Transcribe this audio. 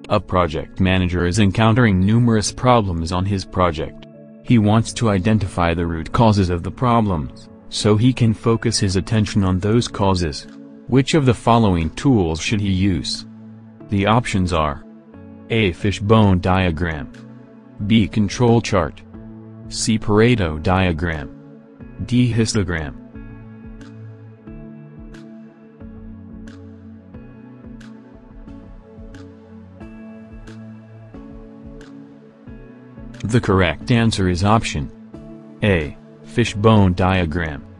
A project manager is encountering numerous problems on his project. He wants to identify the root causes of the problems, so he can focus his attention on those causes. Which of the following tools should he use? The options are: A. Fishbone diagram, B. Control chart, C. Pareto diagram, D. Histogram. The correct answer is option A. Fishbone diagram.